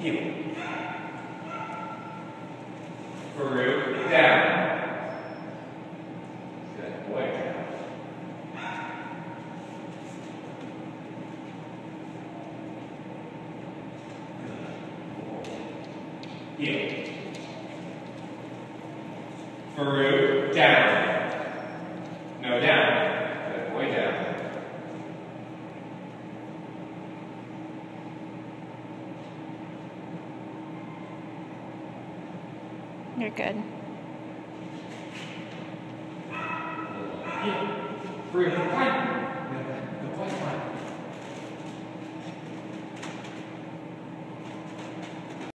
Heel. Farooq, down. Good boy. Heel. Farooq, down. No, down. Good boy, down. You're good. Heel. Farooq,